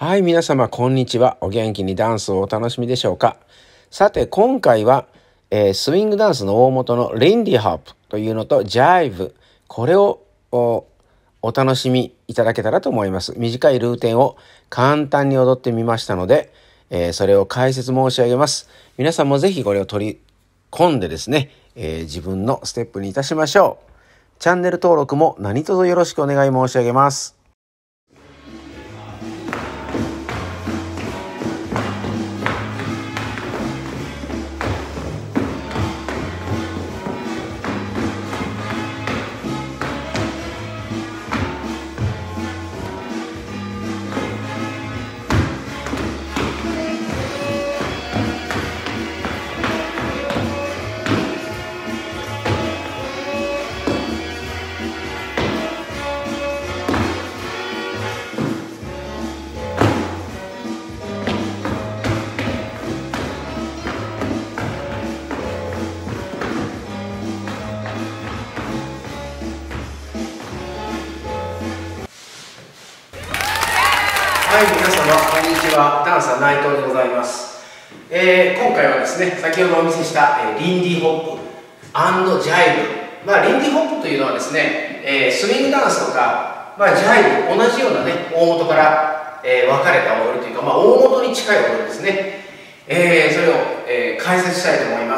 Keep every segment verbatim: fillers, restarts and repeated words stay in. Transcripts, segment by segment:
はい、皆様こんにちは。お元気にダンスをお楽しみでしょうか。さて今回は、えー、スイングダンスの大元のリンディホップというのとジャイブ、これを お, お楽しみいただけたらと思います。短いルーティンを簡単に踊ってみましたので、えー、それを解説申し上げます。皆さんもぜひこれを取り込んでですね、えー、自分のステップにいたしましょう。チャンネル登録も何卒よろしくお願い申し上げます。はい、皆様こんにちは。ダンサー内藤でございます。えー、今回はですね、先ほどお見せした、えー、リンディホップ&ジャイブ。まあリンディホップというのはですね、えー、スイングダンスとか、まあ、ジャイブ、同じようなね大元から、えー、分かれた踊りというか、まあ、大元に近い踊りですね。えー、それを、えー、解説したいと思います。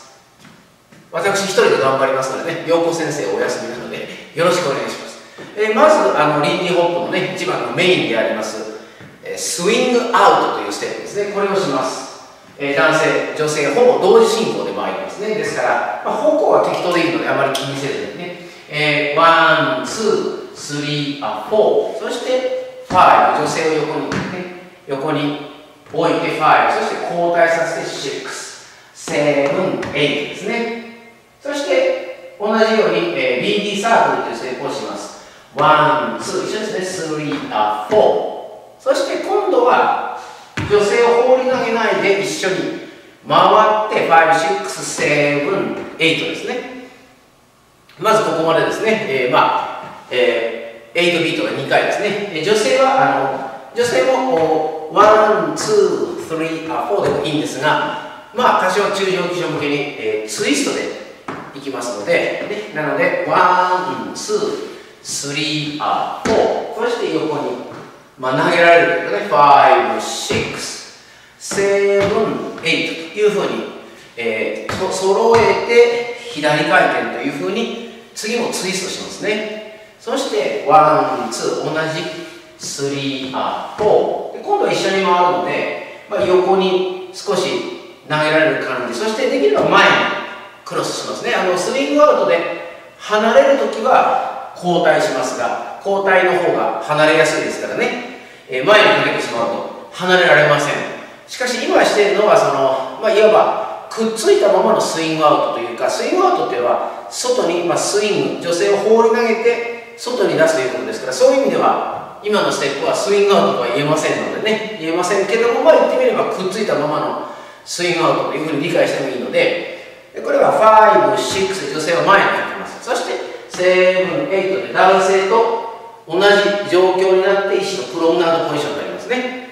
私一人で頑張りますのでね、陽子先生お休みなのでよろしくお願いします。えー、まずあのリンディホップのね一番のメインでありますスイングアウトというステップですね。これをします。えー、男性、女性、ほぼ同時進行で参りますね。ですから、まあ、方向は適当でいいのであまり気にせずにね。えー、ワン、ツー、スリー、あ、フォー、そしてファイブ、女性を横に、ね、横に置いてファイブ、そして交代させてシックス、セブン、エイトですね。そして同じように、えー、ビーディー サークルというステップをします。ワン、ツー、一緒ですね。スリー、あ、フォー。そして今度は女性を放り投げないで一緒に回ってファイブ、シックス、セブン、エイトですね。まずここまでですね、えー、まあ、えー、エイトビートがにかいですね。えー、女性はあの女性もワン、ツー、スリー、フォーでもいいんですが、まあ多少中上基準向けに、えー、ツイストでいきますので、ね、なのでワン、ツー、スリー、フォー、そして横にまあ投げられるということで、ファイブ、シックス、セブン、エイトというふうに、えー、揃えて左回転というふうに次もツイストしますね。そしてワン、ツー、同じスリー、フォーで今度は一緒に回るので、まあ、横に少し投げられる感じ、そしてできれば前にクロスしますね。あのスイングアウトで離れるときは交代しますが、交代の方が離れやすいですからね、えー、前にかけてしまうと離れられません。しかし今しているのはその、まあ、いわばくっついたままのスイングアウトというか、スイングアウトっていうのは外に、まあ、スイング、女性を放り投げて外に出すということですから、そういう意味では今のステップはスイングアウトとは言えませんのでね、言えませんけども、まあ言ってみればくっついたままのスイングアウトというふうに理解してもいいので、これはファイブ、シックスで女性は前にかけます。そしてセブン、エイトで男性と同じ状況になって一種のプロムナードポジションになりますね。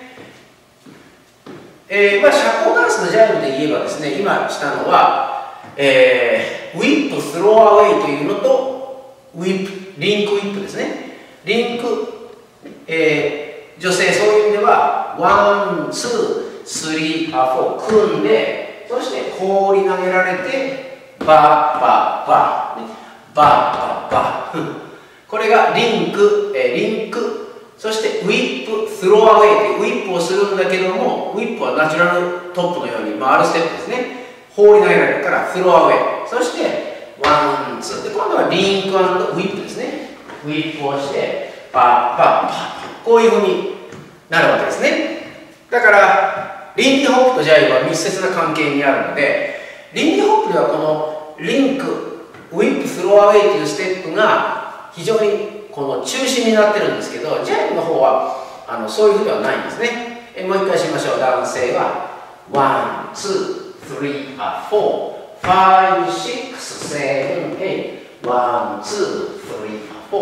えー、まあ社交ダンスのジャイブで言えばですね、今したのは、えー、ウィップ、スローアウェイというのとウィップ、リンクウィップですね。リンク、えー、女性、そういう意味ではワン、ツー、スリー、フォー組んで、そして放り投げられてバーバーバー、ね、バーバーバーこれがリンク、えー、リンク、そしてウィップ、スローアウェイというウィップをするんだけども、ウィップはナチュラルトップのように回るステップですね。放り投げられるからスローアウェイ、そしてワン、ツーで今度はリンク&ウィップですね。ウィップをしてパッパッパッ、こういうふうになるわけですね。だからリンディホップとジャイブは密接な関係にあるので、リンディホップではこのリンク、ウィップ、スローアウェイというステップが非常にこの中心になってるんですけど、ジャイブの方はあのそういうふうではないんですね。えもう一回しましょう。男性はワン、ツー、スリー、フォー、ファイブ、シックス、セブン、エイト、ワン、ツー、スリー、フォー、フ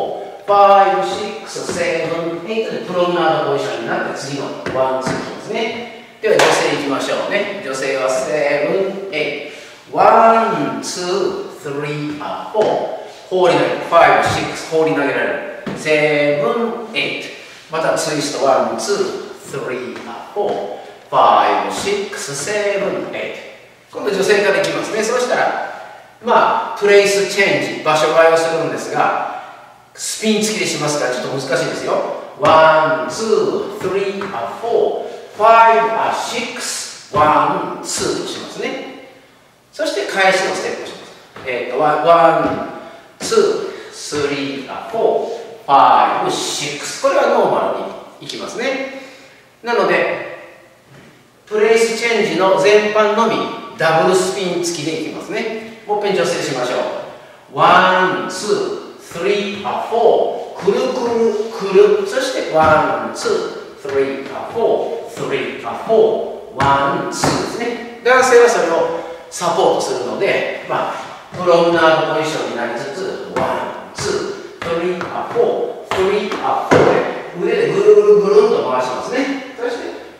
ァイブ、シックス、セブン、エイトでプロムナードポジションになって次のワン、ツーですね。では女性いきましょうね。女性はセブン、エイト、ワン、ツー、スリー、あ、フォー、放り投げる、ファイブ、シックス、放り投げられる、セブン、エイト、またツイスト、ワン、ツー、スリー、あ、フォー、ファイブ、シックス、セブン、エイト。今度女性からいきますね。そうしたら、まあ、プレイスチェンジ、場所替えをするんですが、スピン付きでしますからちょっと難しいですよ。ワン、ツー、スリー、あ、フォー、ファイブ、あ、シックス、ワン、ツーとしますね。そして返しのステップをします。えっと、ワン、ツー、スリー、あ、フォー、ファイブ、シックス。これはノーマルにいきますね。なので、プレイスチェンジの全般のみダブルスピン付きでいきますね。もう一遍女性しましょう。ワン、ツー、スリー、あ、フォー、くるくるくる。そしてワン、ツー、スリー、あ、フォー、スリー、あ、フォー、ワン、ツーですね。男性はそれをサポートするので、まあ、プロムナードポジションになりつつ、ワン、ツー、スリー、あ、フォー、スリー、あ、フォーで腕でぐるぐるぐるんと回しますね。そして、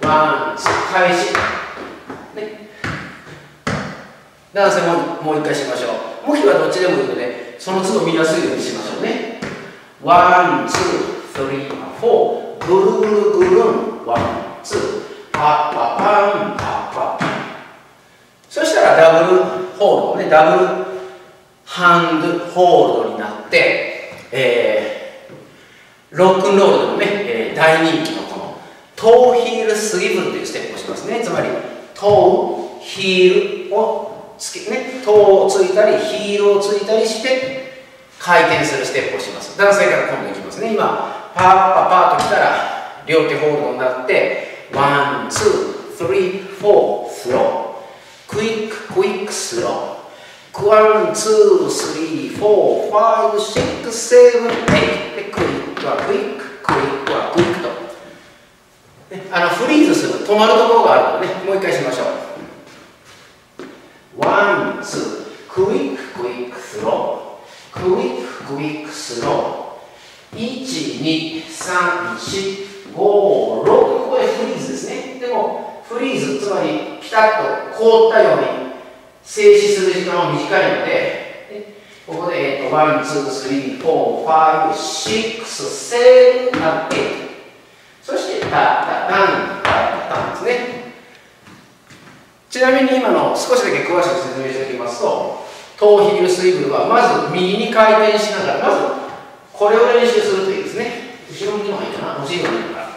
ワン、ツー、返し。ね、男性ももう一回しましょう。向きはどっちでもいいので、その都度見やすいようにしましょうね。ワン、ツー、スリー、フォー、ぐるぐるぐるん、ワン、ツー、パッパパン、パッパパン。そしたらダブルホールドね、ダブルハンドホールドになって、えー、ロックンロールでもね、えー、大人気のこのトーヒールスイブルというステップをしますね。つまり、トーヒールをつけ、ね、トーをついたり、ヒールをついたりして、回転するステップをします。男性から今度いきますね。今、パーパパーときたら、両手ホールドになって、ワン、ツー、スリー、フォー、スロー。クイック、クイック、スロー。ワン、ツー、スリー、フォー、ファイブ、シックス、セブン、エイト。で、クイックはクイック、クイックはクイックと。ね、あのフリーズする、止まるところがあるので、ね、もう一回しましょう。ワン、ツー、クイック、クイック、スロー。クイック、クイック、スロー。いち、に、さん、よん、ご、ろく。ここでフリーズですね。でも、フリーズ、つまりピタッと凍ったように静止する時間は短いので、ここで、えっと、ワン、ツー、スリー、フォー、ファイブ、シックス、セブン、エイト。そして、タタタン、タタタンですね。ちなみに今の少しだけ詳しく説明しておきますと、トーヒールスイブルはまず右に回転しながら、まずこれを練習するといいですね。後ろ向きの方がいいかな、後ろ向きの方が。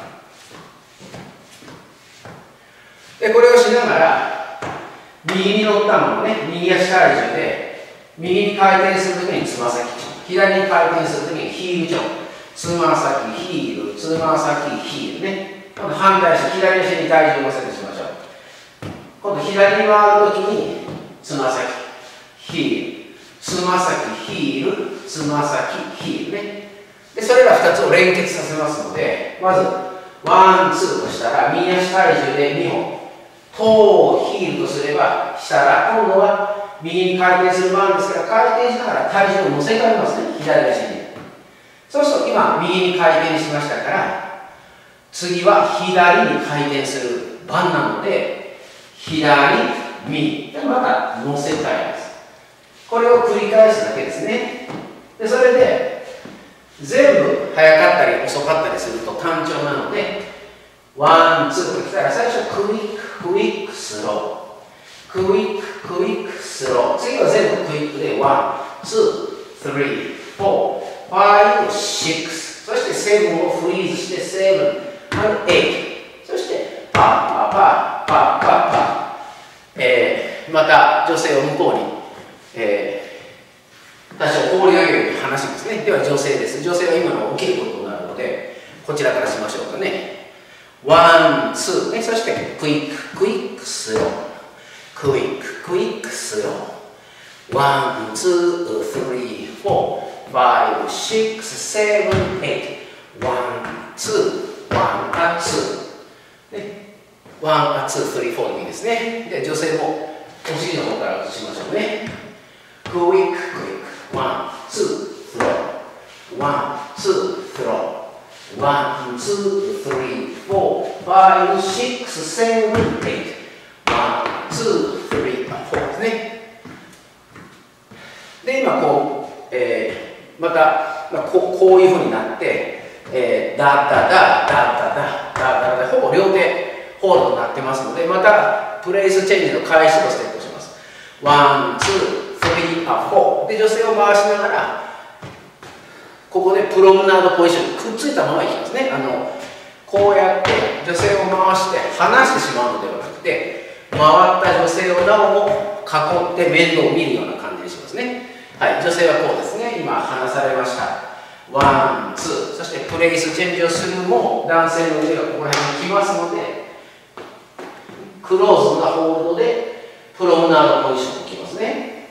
で、これをしながら、右に乗ったままね、右足体重で、右に回転するときにつま先チョン、左に回転するときにヒールチョン、つま先ヒール、つま先ヒールね。今度反対足、左足に体重を乗せてしましょう。今度左に回るときに、つま先、ヒール、つま先、ヒール、つま先、ヒールね。で、それらふたつを連結させますので、まず、ワン、ツーとしたら、右足体重でにほん。トーをヒールとすれば、したら、今度は右に回転する番ですから、回転しながら体重を乗せ替えますね、左足に。そうすると、今、右に回転しましたから、次は左に回転する番なので、左、右。で、また乗せ替えます。これを繰り返すだけですね。で、それで、全部速かったり遅かったりすると単調なので、ワン、ツーときたら最初クイック、クイック、スロー。クイック、クイック、スロー。次は全部クイックでワン、ツー、スリー、フォー、ファイブ、シックス。そしてセブンをフリーズしてセブン、エイト。そしてパッパッパッパッパッパッ。えー、また女性を向こうに、えー、多少放り上げるように話しますね。では女性です。女性は今の起きることになるので、こちらからしましょうかね。ワン、ツー、ね、そしてクイック、クイック、スロー。クイック、クイック、スロー。ワン、ツー、スリー、フォー、ファイブ、シックス、セブン、エイト。ワン、ツー、ワン、ア、ツー。ね、ワン、ア、ツー、スリー、フォーでもいいですね。で、女性もお尻の方から移しましょうね。クイック、クイック、ワン、ツー、スロー。ワン、ツ two, throw. One, two, three, four, five, six, seven, eight. One, two, three, four ですね。で、今こう、えー、また、まあ、こう、こういうふうになって、えー、ダダダダダダダダダ、ほぼ両手ホールドになってますので、またプレイスチェンジの開始をステップします。ワン、ツー、スリー、あ、フォー。で、女性を回しながら、ここでプロムナードポジションにくっついたままいきますね。あのこうやって女性を回して離してしまうのではなくて、回った女性をなおも囲って面倒を見るような感じにしますね。はい、女性はこうですね。今離されました。ワン、ツー、そしてプレイスチェンジをするも男性の腕がここら辺に来ますので、クローズなホールドでプロムナードポジションに来ますね。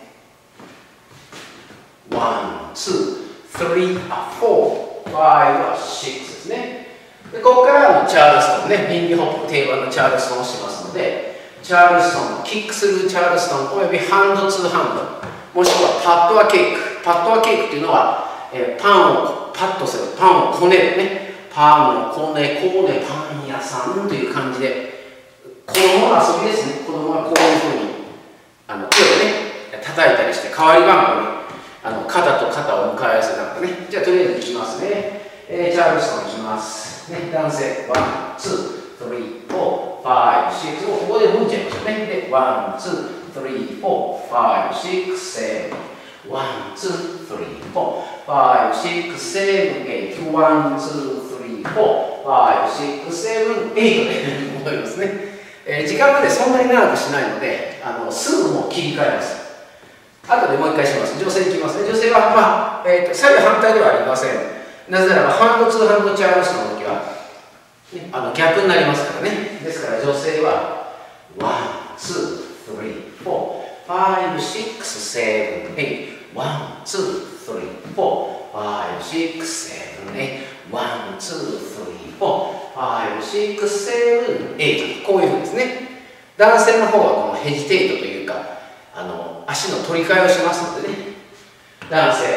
ワン、ツー、three, four, five, six ですね。でここからのチャールストンね、リンディホップ定番のチャールストンをしますので、チャールストン、キックスルーチャールストンおよびハンドツーハンド、もしくはパッドアケーク。パッドアケークっていうのは、えー、パンをパッとする、パンをこねるね。パンをこね、こね、パン屋さんという感じで、子供の遊びですね。子供がこういうふうにあの手をね、叩いたりして、代わり番号にあの肩と肩を向かい合わせながらね。じゃあとりあえずいきますね。えー、チャールストンいきます。ね、男性、ワン、ツー、スリー、フォー、ファイブ、シックス、もうここで動いちゃいましょうね。で、ワン、ツー、スリー、フォー、ファイブ、シックス、セブン、ワン、ツー、スリー、フォー、ファイブ、シックス、セブン、エイト、ワン、ツー、スリー、フォー、ファイブ、シックス、セブン、エイトで思いますね。えー、時間までそんなに長くしないので、あのすぐもう切り替えます。後でもう一回します。女性いきますね。女性は、まあ、えーと、左右反対ではありません。なぜならば、ハンドツーハンドチャールストンの時は、ね、あの逆になりますからね。ですから女性は、ワン、ツー、スリー、フォー、ファイブ、シックス、セブン、エイト、ワン、ツー、スリー、フォー、ファイブ、シックス、セブン、エイト、ワン、ツー、スリー、フォー、ファイブ、シックス、セブン、エイト。こういうふうですね。男性の方はこのヘジテイトというか、あの足の取り替えをしますのでね。男性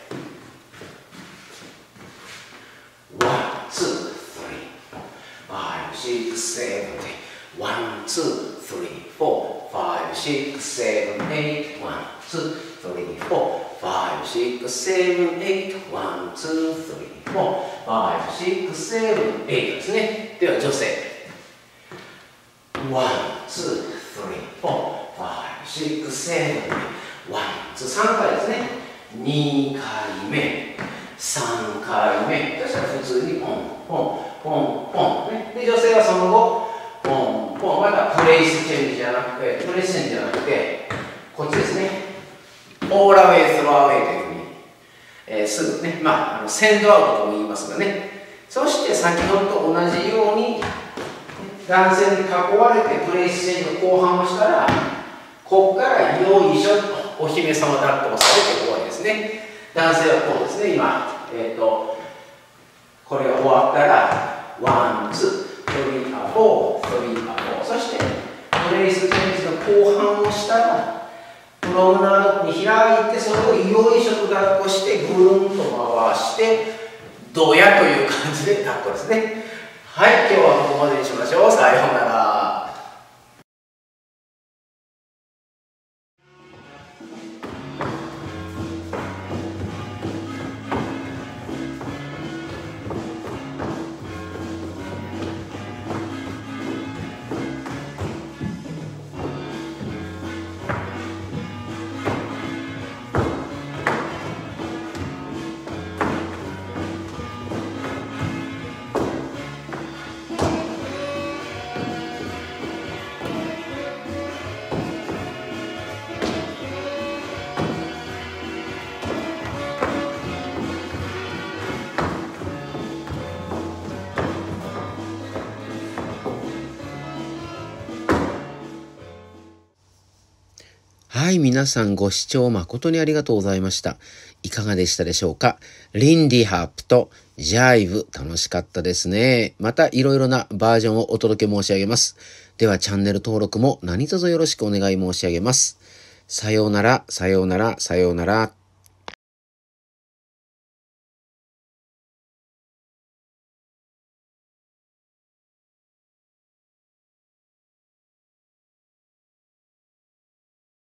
ワン、ツー、スリー、ファイブ、シックス、セブン、エイト、ワン、ツー、スリー、フォー、ファイブ、シックス、セブン、エイト、ワン、ツー、スリー、フォー、ファイブ、シックス、セブン、エイト、ワン、ツー、スリー、フォー、ファイブ、シックス、セブン、エイトですね。では女性ワン、ツー、スリー、フォー、ファイブ、シックス、セブン、エイト、ワン、ツー、さんかいですね。にかいめ、さんかいめ、そしたら普通にポンポンポンポン、ね、で女性はその後ポンポン、またプレイスチェンジじゃなくてプレイスチェンジじゃなくてこっちですね。オーラウェイ、スローアウェイというふうに、えー、すぐね、まあ、あのセンドアウトとも言いますがね。そして先ほどと同じように男性に囲われてプレイスチェンジの後半をしたら、ここからよいしょとお姫様抱っこをされて終わりですね。男性はこうですね。今、えーと、これが終わったら、ワン、ツー、スリー、フォー、スリー、フォー。そして、プレイスチェンジの後半をしたら、プロムナードに開いて、それをよいしょと抱っこして、ぐるんと回して、どやという感じで抱っこですね。はい、今日はここまでにしましょう。さようなら。 はい、皆さんご視聴誠にありがとうございました。いかがでしたでしょうか？リンディハープとジャイブ楽しかったですね。またいろいろなバージョンをお届け申し上げます。ではチャンネル登録も何卒よろしくお願い申し上げます。さようなら、さようなら、さようなら。